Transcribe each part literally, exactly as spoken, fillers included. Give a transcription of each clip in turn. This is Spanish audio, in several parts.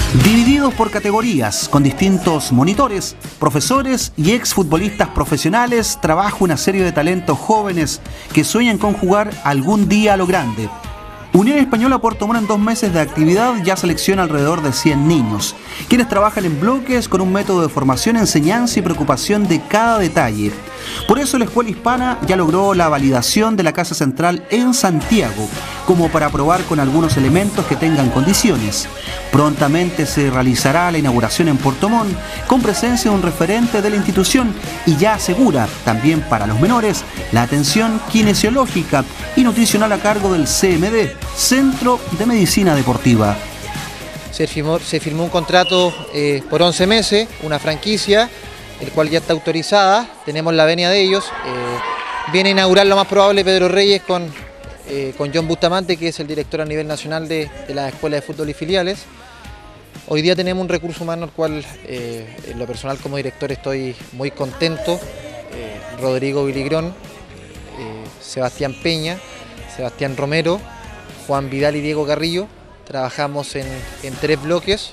Divididos por categorías, con distintos monitores, profesores y exfutbolistas profesionales, trabaja una serie de talentos jóvenes que sueñan con jugar algún día a lo grande. Unión Española Puerto Montt en dos meses de actividad ya selecciona alrededor de cien niños, quienes trabajan en bloques con un método de formación, enseñanza y preocupación de cada detalle. Por eso la Escuela Hispana ya logró la validación de la Casa Central en Santiago, como para probar con algunos elementos que tengan condiciones. Prontamente se realizará la inauguración en Puerto Montt, con presencia de un referente de la institución y ya asegura, también para los menores, la atención kinesiológica y nutricional a cargo del C M D, Centro de Medicina Deportiva. Se firmó, se firmó un contrato eh, por once meses, una franquicia, el cual ya está autorizada, tenemos la venia de ellos. Eh, viene a inaugurar lo más probable Pedro Reyes con, eh, con John Bustamante, que es el director a nivel nacional de, de la Escuela de Fútbol y Filiales. Hoy día tenemos un recurso humano al cual, eh, en lo personal como director, estoy muy contento. Eh, Rodrigo Viligrón, eh, Sebastián Peña, Sebastián Romero, Juan Vidal y Diego Carrillo. Trabajamos en, en tres bloques.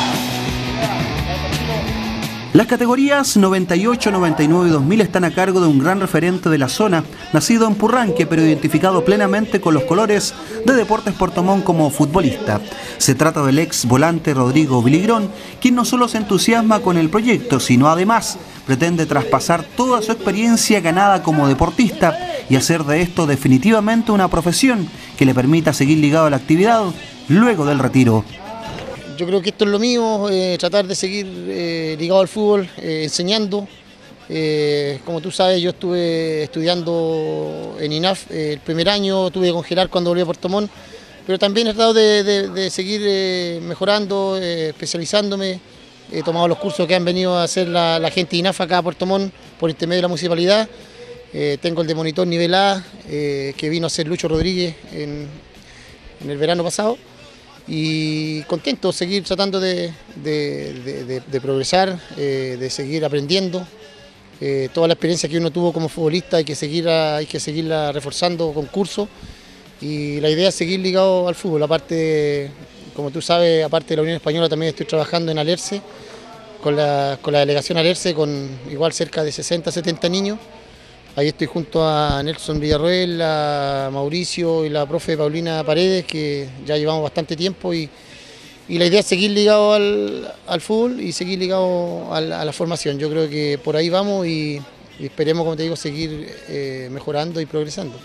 Las categorías noventa y ocho, noventa y nueve y dos mil están a cargo de un gran referente de la zona, nacido en Purranque, pero identificado plenamente con los colores de Deportes Puerto Montt como futbolista. Se trata del ex volante Rodrigo Viligrón, quien no solo se entusiasma con el proyecto, sino además pretende traspasar toda su experiencia ganada como deportista y hacer de esto definitivamente una profesión que le permita seguir ligado a la actividad luego del retiro. Yo creo que esto es lo mío, eh, tratar de seguir eh, ligado al fútbol, eh, enseñando. Eh, como tú sabes, yo estuve estudiando en I N A F, eh, el primer año tuve que congelar cuando volví a Puerto Montt, pero también he tratado de, de, de seguir eh, mejorando, eh, especializándome. He tomado los cursos que han venido a hacer la, la gente de I N A F acá a Puerto Montt por intermedio de la municipalidad. Eh, tengo el de monitor nivel A, eh, que vino a hacer Lucho Rodríguez en, en el verano pasado. Y contento de seguir tratando de, de, de, de, de progresar, eh, de seguir aprendiendo. Eh, toda la experiencia que uno tuvo como futbolista hay que seguirla, hay que seguirla reforzando con cursos. Y la idea es seguir ligado al fútbol. Aparte, como tú sabes, aparte de la Unión Española también estoy trabajando en Alerce, con la, con la delegación Alerce, con igual cerca de sesenta, setenta niños. Ahí estoy junto a Nelson Villarroel, a Mauricio y la profe Paulina Paredes, que ya llevamos bastante tiempo y, y la idea es seguir ligado al, al fútbol y seguir ligado a la, a la formación. Yo creo que por ahí vamos y, y esperemos, como te digo, seguir eh, mejorando y progresando.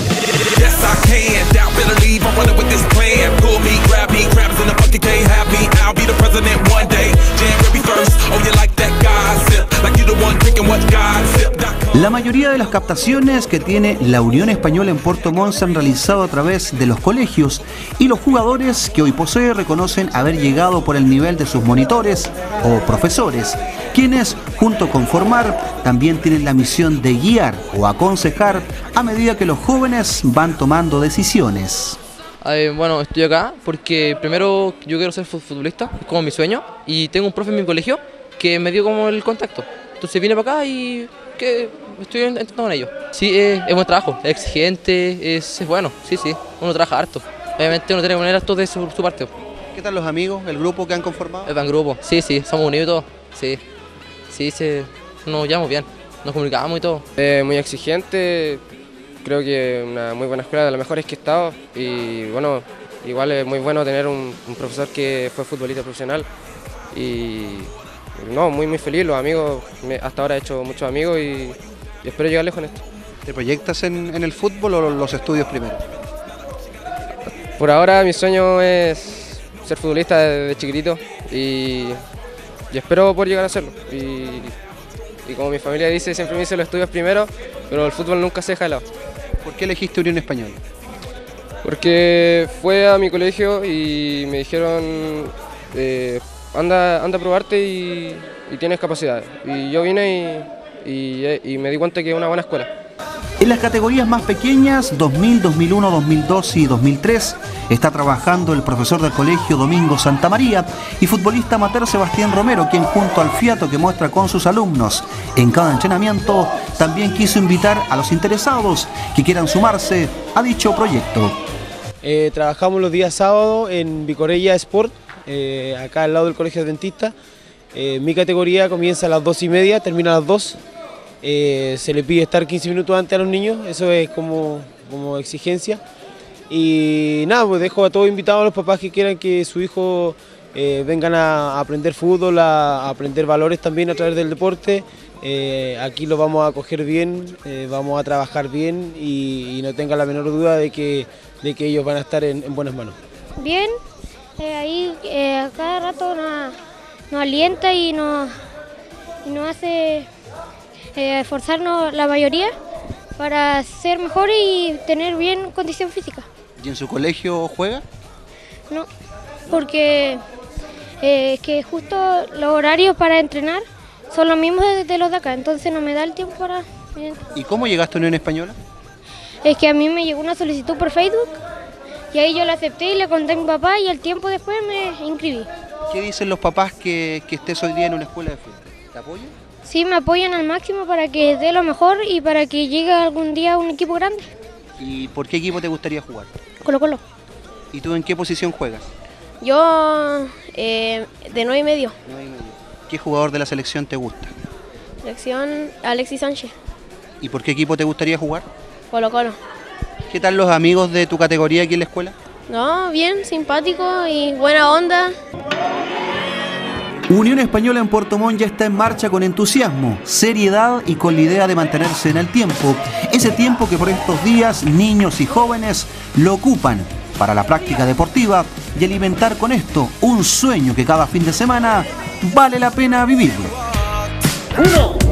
La mayoría de las captaciones que tiene la Unión Española en Puerto Montt se han realizado a través de los colegios y los jugadores que hoy posee reconocen haber llegado por el nivel de sus monitores o profesores, quienes, junto con formar, también tienen la misión de guiar o aconsejar a medida que los jóvenes van tomando decisiones. Eh, bueno, estoy acá porque primero yo quiero ser futbolista, es como mi sueño, y tengo un profe en mi colegio que me dio como el contacto. Entonces vine para acá y que estoy intentando con ello. Sí, eh, es buen trabajo, es exigente, es, es bueno, sí, sí, uno trabaja harto. Obviamente uno tiene que poner harto de su, su parte. ¿Qué tal los amigos, el grupo que han conformado? Es buen grupo, sí, sí, somos unidos y todo, sí, sí, se, nos llevamos bien, nos comunicamos y todo. Eh, muy exigente, creo que una muy buena escuela, de las mejores que he estado, y bueno, igual es muy bueno tener un, un profesor que fue futbolista profesional y no, muy muy feliz, los amigos, me, hasta ahora he hecho muchos amigos y, y espero llegar lejos en esto. ¿Te proyectas en, en el fútbol o los estudios primero? Por ahora mi sueño es ser futbolista desde chiquitito y, y espero poder llegar a hacerlo. Y, y como mi familia dice, siempre me dice los estudios primero, pero el fútbol nunca se deja de lado. ¿Por qué elegiste Unión Española? Porque fue a mi colegio y me dijeron eh, anda, anda a probarte y, y tienes capacidades. Y yo vine y, y, y me di cuenta que es una buena escuela. En las categorías más pequeñas, dos mil, dos mil uno, dos mil dos y dos mil tres, está trabajando el profesor del colegio Domingo Santamaría y futbolista amateur Sebastián Romero, quien junto al fiato que muestra con sus alumnos en cada entrenamiento, también quiso invitar a los interesados que quieran sumarse a dicho proyecto. Eh, trabajamos los días sábados en Vicorella Sport, eh, acá al lado del Colegio Adventista. Eh, mi categoría comienza a las dos y media, termina a las dos. Eh, se le pide estar quince minutos antes a los niños, eso es como, como exigencia. Y nada, pues dejo a todos invitados a los papás que quieran que su hijo eh, vengan a aprender fútbol, a, a aprender valores también a través del deporte. Eh, aquí lo vamos a acoger bien, eh, vamos a trabajar bien y, y no tenga la menor duda de que, de que ellos van a estar en, en buenas manos. Bien, eh, ahí eh, cada rato nos, nos alienta y nos, y nos hace eh, esforzarnos la mayoría para ser mejores y tener bien condición física. ¿Y en su colegio juega? No, porque eh, es que justo los horarios para entrenar son los mismos de, de los de acá, entonces no me da el tiempo para... ¿Y cómo llegaste a Unión Española? Es que a mí me llegó una solicitud por Facebook y ahí yo la acepté y le conté a mi papá y al tiempo después me inscribí. ¿Qué dicen los papás que, que estés hoy día en una escuela de fútbol? ¿Te apoyan? Sí, me apoyan al máximo para que dé lo mejor y para que llegue algún día a un equipo grande. ¿Y por qué equipo te gustaría jugar? Colo Colo. ¿Y tú en qué posición juegas? Yo eh, de nueve y medio. nueve y medio. ¿Qué jugador de la selección te gusta? Selección Alexis Sánchez. ¿Y por qué equipo te gustaría jugar? Colo Colo. ¿Qué tal los amigos de tu categoría aquí en la escuela? No, bien, simpático y buena onda. Unión Española en Puerto Montt ya está en marcha con entusiasmo, seriedad y con la idea de mantenerse en el tiempo. Ese tiempo que por estos días niños y jóvenes lo ocupan para la práctica deportiva y alimentar con esto un sueño que cada fin de semana vale la pena vivirlo. Uno.